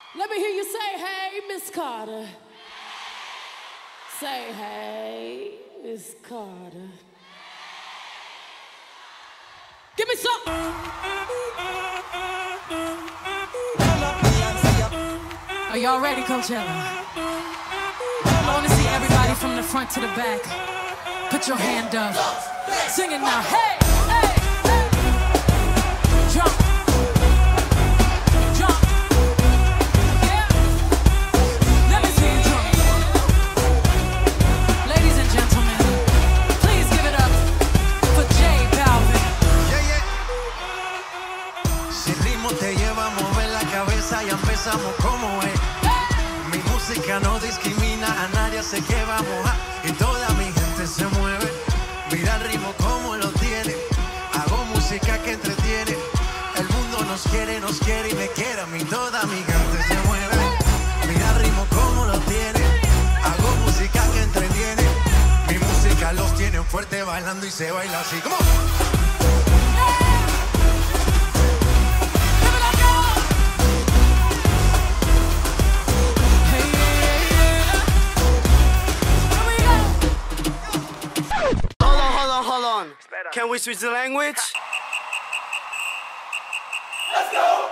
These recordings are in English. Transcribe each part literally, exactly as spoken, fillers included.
Let me hear you say, hey, Miss Carter. Say, hey, Miss Carter. Give me some. Are y'all ready, Coachella? I want to see everybody from the front to the back. Put your hand up. Sing it now. Hey, hey, hey. Jump. Jump. Yeah. Let me see you jump. Ladies and gentlemen, please give it up for J Balvin. Yeah, yeah. Si el ritmo te lleva a mover la cabeza, ya empezamos como es. Mi música no discrimina a nadie, sé que vamos a y toda mi gente se mueve. Mira el ritmo como lo tiene. Hago música que entretiene. El mundo nos quiere, nos quiere y me quiere a mí. Toda mi gente se mueve. Mira el ritmo como lo tiene. Hago música que entretiene. Mi música los tiene fuerte bailando y se baila así. ¿Cómo? Can we switch the language? Let's go!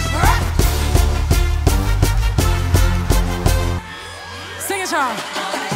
Sing it, y'all.